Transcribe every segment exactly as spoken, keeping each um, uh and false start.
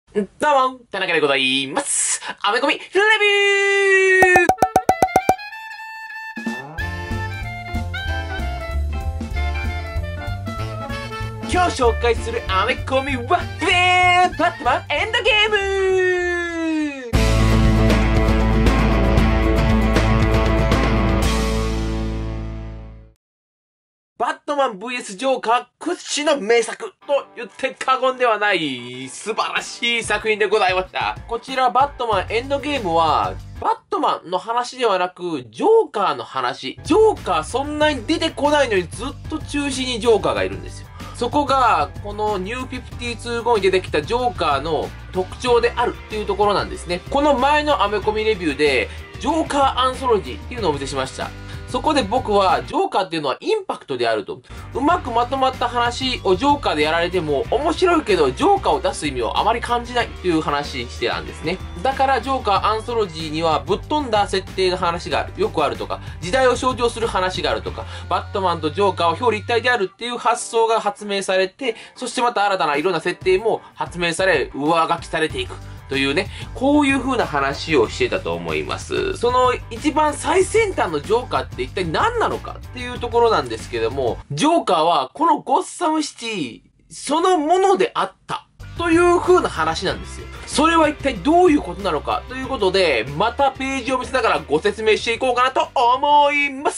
どうも、田中でございます。アメコミレビュー今日紹介するアメコミは、バットマンエンドゲームバットマン ブイエス ジョーカー屈指の名作と言って過言ではない素晴らしい作品でございました。こちらバットマンエンドゲームはバットマンの話ではなくジョーカーの話。ジョーカーそんなに出てこないのにずっと中心にジョーカーがいるんですよ。そこがこのニューフィフティーツー後に出てきたジョーカーの特徴であるっていうところなんですね。この前のアメコミレビューでジョーカーアンソロジーっていうのをお見せしました。そこで僕は、ジョーカーっていうのはインパクトであると。うまくまとまった話をジョーカーでやられても、面白いけど、ジョーカーを出す意味をあまり感じないっていう話してたんですね。だから、ジョーカーアンソロジーには、ぶっ飛んだ設定の話がよくあるとか、時代を象徴する話があるとか、バットマンとジョーカーは表裏一体であるっていう発想が発明されて、そしてまた新たないろんな設定も発明され、上書きされていく。というね、こういう風な話をしてたと思います。その一番最先端のジョーカーって一体何なのかっていうところなんですけども、ジョーカーはこのゴッサムシティそのものであったという風な話なんですよ。それは一体どういうことなのかということで、またページを見せながらご説明していこうかなと思います。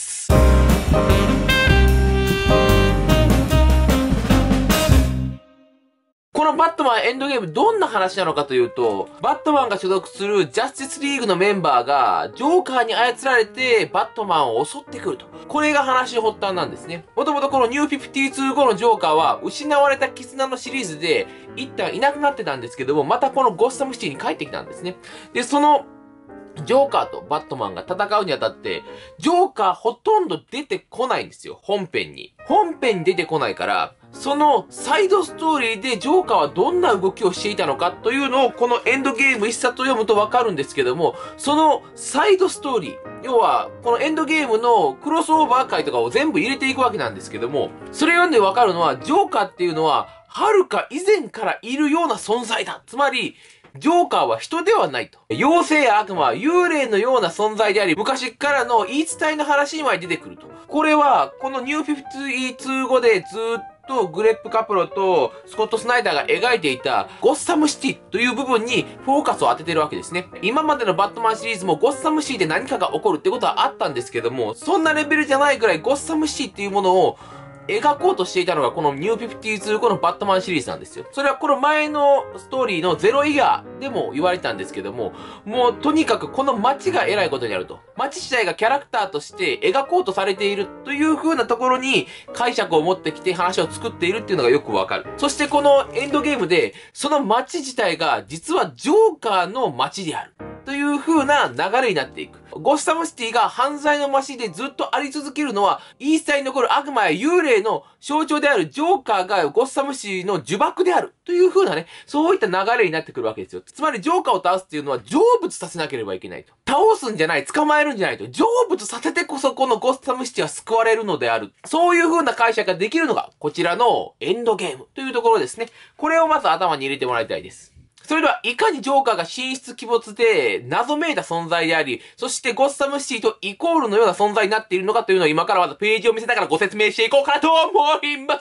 このバットマンエンドゲームどんな話なのかというと、バットマンが所属するジャスティスリーグのメンバーが、ジョーカーに操られてバットマンを襲ってくると。これが話の発端なんですね。もともとこのニューフィフティーツー後のジョーカーは、失われた絆のシリーズで、一旦いなくなってたんですけども、またこのゴッサムシティに帰ってきたんですね。で、その、ジョーカーとバットマンが戦うにあたって、ジョーカーほとんど出てこないんですよ、本編に。本編に出てこないから、そのサイドストーリーでジョーカーはどんな動きをしていたのかというのをこのエンドゲーム一冊と読むとわかるんですけども、そのサイドストーリー、要はこのエンドゲームのクロスオーバー回とかを全部入れていくわけなんですけども、それ読んでわかるのは、ジョーカーっていうのは、遥か以前からいるような存在だ。つまり、ジョーカーは人ではないと。妖精や悪魔、幽霊のような存在であり、昔からの言い伝えの話にまで出てくると。これは、このニューフィフティーツー後でずっとグレップ・カプロとスコット・スナイダーが描いていたゴッサムシティという部分にフォーカスを当ててるわけですね。今までのバットマンシリーズもゴッサムシティで何かが起こるってことはあったんですけども、そんなレベルじゃないくらいゴッサムシティっていうものを描こうとしていたのがこのニューフィフティーツー後のバットマンシリーズなんですよ。それはこの前のストーリーのゼロイヤーでも言われたんですけども、もうとにかくこの街が偉いことになると。街自体がキャラクターとして描こうとされているという風なところに解釈を持ってきて話を作っているっていうのがよくわかる。そしてこのエンドゲームでその街自体が実はジョーカーの街である。という風な流れになっていく。ゴッサムシティが犯罪の街でずっとあり続けるのは、イースターに残る悪魔や幽霊の象徴であるジョーカーがゴッサムシティの呪縛である。という風なね、そういった流れになってくるわけですよ。つまりジョーカーを倒すっていうのは成仏させなければいけないと。倒すんじゃない、捕まえるんじゃないと。成仏させてこそこのゴッサムシティは救われるのである。そういう風な解釈ができるのが、こちらのエンドゲームというところですね。これをまず頭に入れてもらいたいです。それでは、いかにジョーカーが神出鬼没で謎めいた存在であり、そしてゴッサムシティとイコールのような存在になっているのかというのを今からまずページを見せながらご説明していこうかなと思います。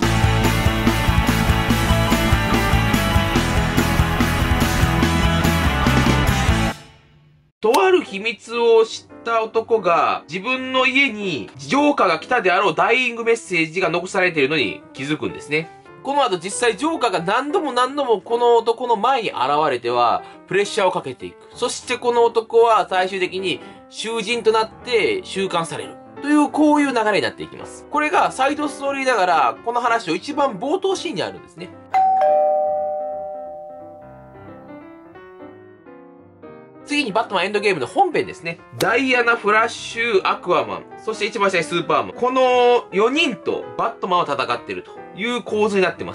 とある秘密を知った男が自分の家にジョーカーが来たであろうダイイングメッセージが残されているのに気づくんですね。この後実際ジョーカーが何度も何度もこの男の前に現れてはプレッシャーをかけていく。そしてこの男は最終的に囚人となって収監される。というこういう流れになっていきます。これがサイドストーリーながらこの話を一番冒頭シーンにあるんですね。次にバットマンエンドゲームの本編ですね。ダイアナ、フラッシュ、アクアマン、そして一番下にスーパーマン。このよにんとバットマンは戦っているという構図になってます。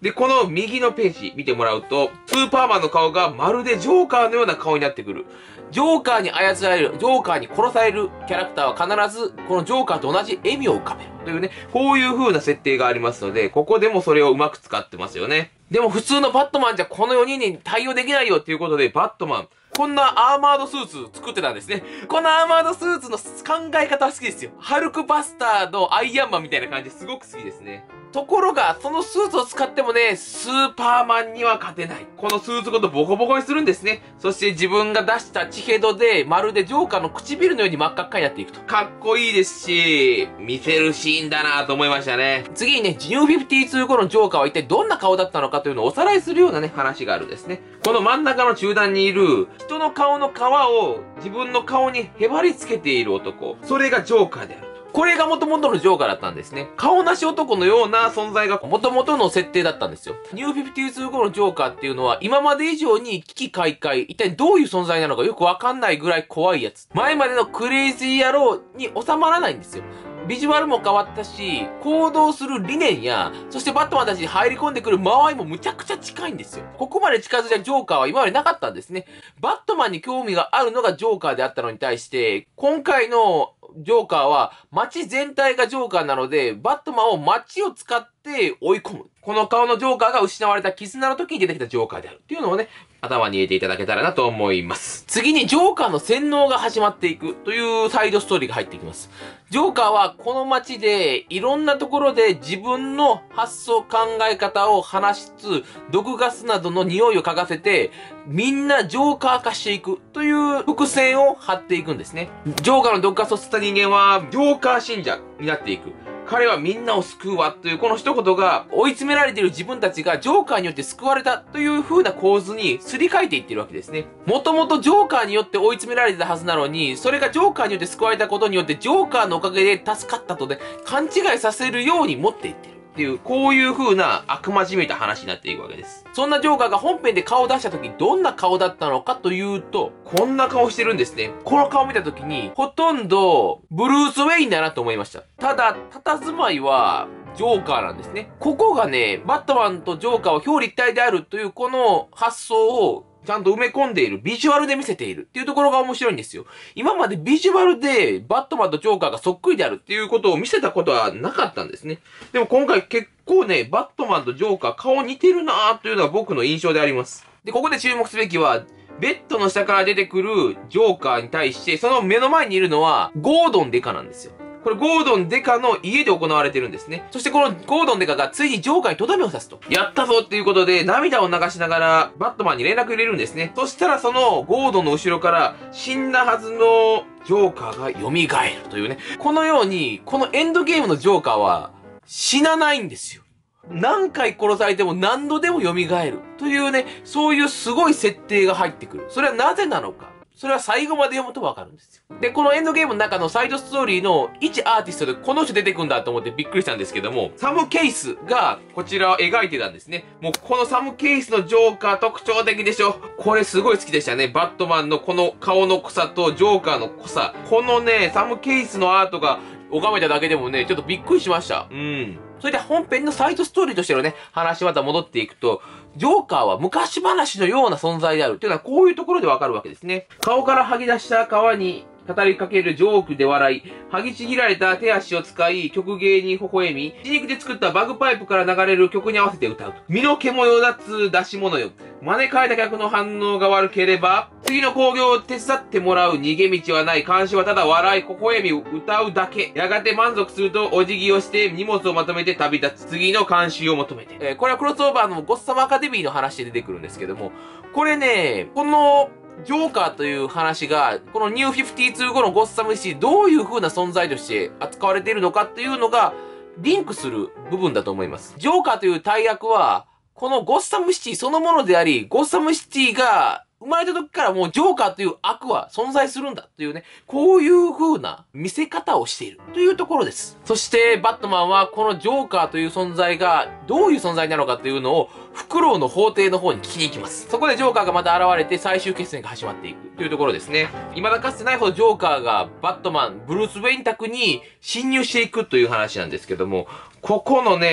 で、この右のページ見てもらうと、スーパーマンの顔がまるでジョーカーのような顔になってくる。ジョーカーに操られる、ジョーカーに殺されるキャラクターは必ず、このジョーカーと同じ笑みを浮かべる。というね、こういう風な設定がありますので、ここでもそれをうまく使ってますよね。でも普通のバットマンじゃこのよにんに対応できないよっていうことで、バットマン、こんなアーマードスーツ作ってたんですね。このアーマードスーツの考え方は好きですよ。ハルクバスターのアイアンマンみたいな感じですごく好きですね。ところが、そのスーツを使ってもね、スーパーマンには勝てない。このスーツごとボコボコにするんですね。そして自分が出した血ヘドで、まるでジョーカーの唇のように真っ赤っかになっていくと。かっこいいですし、見せるシーンだなと思いましたね。次にね、ニューフィフティーツー後のジョーカーは一体どんな顔だったのかというのをおさらいするようなね、話があるんですね。この真ん中の中段にいる、人の顔の皮を自分の顔にへばりつけている男。それがジョーカーである。これが元々のジョーカーだったんですね。顔なし男のような存在が元々の設定だったんですよ。ニューフィフティーツー後のジョーカーっていうのは今まで以上に危機開会、一体どういう存在なのかよくわかんないぐらい怖いやつ。前までのクレイジー野郎に収まらないんですよ。ビジュアルも変わったし、行動する理念や、そしてバットマンたちに入り込んでくる間合いもむちゃくちゃ近いんですよ。ここまで近づいたジョーカーは今までなかったんですね。バットマンに興味があるのがジョーカーであったのに対して、今回のジョーカーは街全体がジョーカーなので、バットマンを街を使って追い込む。この顔のジョーカーが失われた絆の時に出てきたジョーカーであるっていうのをね、頭に入れていただけたらなと思います。次にジョーカーの洗脳が始まっていくというサイドストーリーが入っていきます。ジョーカーはこの街でいろんなところで自分の発想考え方を話しつつ、毒ガスなどの匂いを嗅がせて、みんなジョーカー化していくという伏線を張っていくんですね。ジョーカーの毒ガスを吸った人間はジョーカー信者になっていく。彼はみんなを救うわというこの一言が追い詰められている自分たちがジョーカーによって救われたという風な構図にすり替えていってるわけですね。もともとジョーカーによって追い詰められてたはずなのに、それがジョーカーによって救われたことによってジョーカーのおかげで助かったとね、勘違いさせるように持っていってる。っていう、こういう風な悪魔じめた話になっていくわけです。そんなジョーカーが本編で顔を出した時、どんな顔だったのかというと、こんな顔してるんですね。この顔を見た時に、ほとんど、ブルース・ウェインだなと思いました。ただ、佇まいは、ジョーカーなんですね。ここがね、バットマンとジョーカーは表裏一体であるというこの発想をちゃんと埋め込んでいる、ビジュアルで見せているっていうところが面白いんですよ。今までビジュアルでバットマンとジョーカーがそっくりであるっていうことを見せたことはなかったんですね。でも今回結構ね、バットマンとジョーカー顔似てるなーというのが僕の印象であります。で、ここで注目すべきは、ベッドの下から出てくるジョーカーに対して、その目の前にいるのはゴードンデカなんですよ。これゴードンデカの家で行われてるんですね。そしてこのゴードンデカがついにジョーカーにとどめを刺すと。やったぞっていうことで涙を流しながらバットマンに連絡入れるんですね。そしたらそのゴードンの後ろから死んだはずのジョーカーが蘇るというね。このように、このエンドゲームのジョーカーは死なないんですよ。何回殺されても何度でも蘇るというね、そういうすごい設定が入ってくる。それはなぜなのか。それは最後まで読むとわかるんですよ。で、このエンドゲームの中のサイドストーリーの一アーティストでこの人出てくんだと思ってびっくりしたんですけども、サム・ケイスがこちらを描いてたんですね。もうこのサム・ケイスのジョーカー特徴的でしょ。これすごい好きでしたね。バットマンのこの顔の濃さとジョーカーの濃さ。このね、サム・ケイスのアートが拝めただけでもね、ちょっとびっくりしました。うん。それで本編のサイドストーリーとしてのね、話また戻っていくと、ジョーカーは昔話のような存在であるっていうのはこういうところでわかるわけですね。顔から剥ぎ出した皮に語りかけるジョークで笑い、剥ぎちぎられた手足を使い、曲芸に微笑み、血肉で作ったバグパイプから流れる曲に合わせて歌うと。身の毛もよだつ出し物よ。招かれた客の反応が悪ければ、次の興行を手伝ってもらう逃げ道はない。監視はただ笑い、微笑み、歌うだけ。やがて満足するとお辞儀をして荷物をまとめて旅立つ。次の監視を求めて。えー、これはクロスオーバーのゴッサムアカデミーの話で出てくるんですけども、これね、この、ジョーカーという話が、このニューフィフティーツー後のゴッサムシティ、どういう風な存在として扱われているのかっていうのが、リンクする部分だと思います。ジョーカーという大役は、このゴッサムシティそのものであり、ゴッサムシティが生まれた時からもうジョーカーという悪は存在するんだというね、こういう風な見せ方をしているというところです。そしてバットマンはこのジョーカーという存在がどういう存在なのかというのをフクロウの法廷の方に聞きに行きます。そこでジョーカーがまた現れて最終決戦が始まっていくというところですね。未だかつてないほどジョーカーがバットマン、ブルース・ウェイン宅に侵入していくという話なんですけども、ここのね、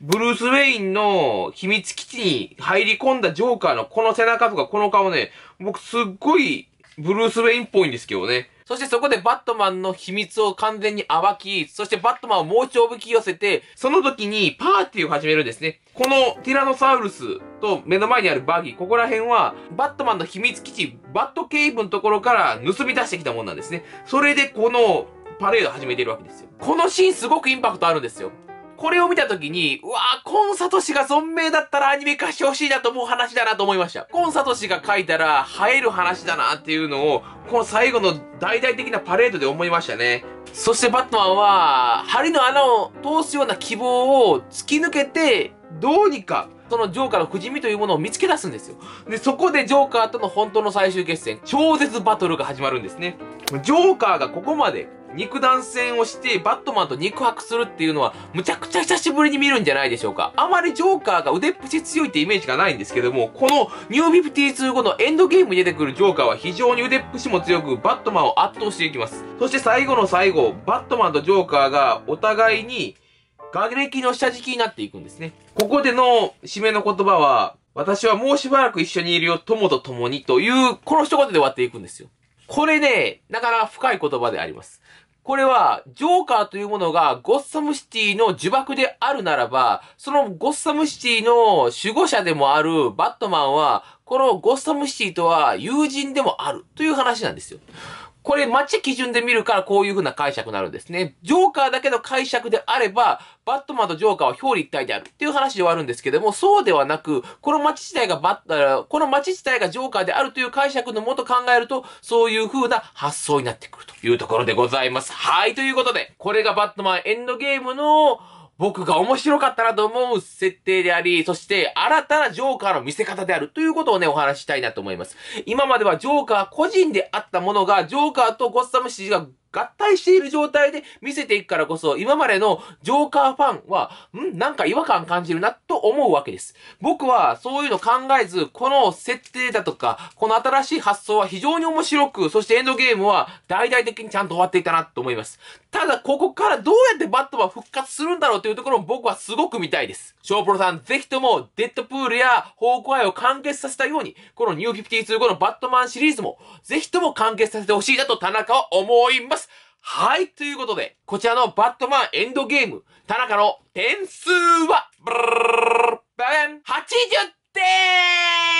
ブルース・ウェインの秘密基地に入り込んだジョーカーのこの背中とかこの顔ね、僕すっごいブルース・ウェインっぽいんですけどね。そしてそこでバットマンの秘密を完全に暴き、そしてバットマンをもう一度おびき寄せて、その時にパーティーを始めるんですね。このティラノサウルスと目の前にあるバギー、ここら辺はバットマンの秘密基地、バットケイブのところから盗み出してきたもんなんですね。それでこのパレードを始めているわけですよ。このシーンすごくインパクトあるんですよ。これを見たときに、うわぁ、コンサトシが存命だったらアニメ化してほしいなと思う話だなと思いました。コンサトシが書いたら映える話だなっていうのを、この最後の大々的なパレードで思いましたね。そしてバットマンは、針の穴を通すような希望を突き抜けて、どうにか、そのジョーカーの不死身というものを見つけ出すんですよ。で、そこでジョーカーとの本当の最終決戦、超絶バトルが始まるんですね。ジョーカーがここまで肉弾戦をしてバットマンと肉薄するっていうのはむちゃくちゃ久しぶりに見るんじゃないでしょうか。あまりジョーカーが腕っぷし強いってイメージがないんですけども、このニューフィフティーツー後のエンドゲームに出てくるジョーカーは非常に腕っぷしも強くバットマンを圧倒していきます。そして最後の最後、バットマンとジョーカーがお互いに瓦礫の下敷きになっていくんですね。ここでの締めの言葉は、私はもうしばらく一緒にいるよ、友と共にという、この一言で終わっていくんですよ。これね、なかなか深い言葉であります。これは、ジョーカーというものがゴッサムシティの呪縛であるならば、そのゴッサムシティの守護者でもあるバットマンは、このゴッサムシティとは友人でもあるという話なんですよ。これ街基準で見るからこういう風な解釈になるんですね。ジョーカーだけの解釈であれば、バットマンとジョーカーは表裏一体であるっていう話ではあるんですけども、そうではなく、この街自体がバッ、この街自体がジョーカーであるという解釈のもと考えると、そういう風な発想になってくるというところでございます。はい、ということで、これがバットマンエンドゲームの僕が面白かったなと思う設定であり、そして新たなジョーカーの見せ方であるということをね、お話ししたいなと思います。今まではジョーカー個人であったものが、ジョーカーとゴッサムシティが合体している状態で見せていくからこそ、今までのジョーカーファンは、んなんか違和感感じるなと思うわけです。僕はそういうの考えず、この設定だとか、この新しい発想は非常に面白く、そしてエンドゲームは大々的にちゃんと終わっていたなと思います。ただ、ここからどうやってバットマン復活するんだろうというところも僕はすごく見たいです。ショープロさん、ぜひとも、デッドプールやホークアイを完結させたように、このニューフィフティーツー後のバットマンシリーズも、ぜひとも完結させてほしいなと田中は思います。はい、ということで、こちらのバットマンエンドゲーム、田中の点数は、ブルルルルバンはちじゅってん !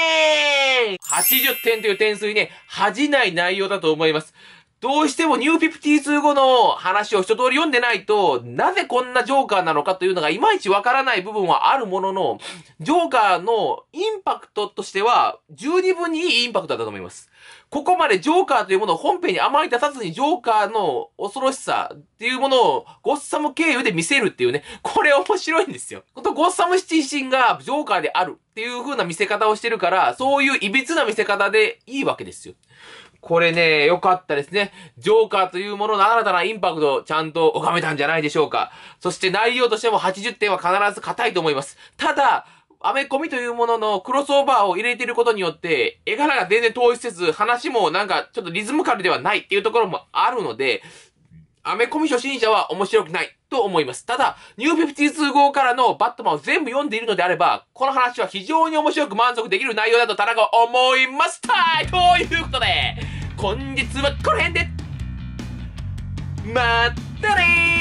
はちじゅってんという点数にね、恥じない内容だと思います。どうしてもニューフィフティーツー後の話を一通り読んでないと、なぜこんなジョーカーなのかというのがいまいちわからない部分はあるものの、ジョーカーのインパクトとしては、十二分にいいインパクトだと思います。ここまでジョーカーというものを本編にあまり出さずにジョーカーの恐ろしさっていうものをゴッサム経由で見せるっていうね、これ面白いんですよ。ゴッサムシティ自身がジョーカーであるっていう風な見せ方をしてるから、そういう歪な見せ方でいいわけですよ。これね、良かったですね。ジョーカーというものの新たなインパクトをちゃんと拝めたんじゃないでしょうか。そして内容としてもはちじゅってんは必ず硬いと思います。ただ、アメコミというもののクロスオーバーを入れていることによって、絵柄が全然統一せず、話もなんかちょっとリズムカルではないっていうところもあるので、アメコミ初心者は面白くないと思います。ただ、ニューフィフティーツー号からのバットマンを全部読んでいるのであれば、この話は非常に面白く満足できる内容だと田中は思います。はい、ということで、本日はこの辺で、まったねー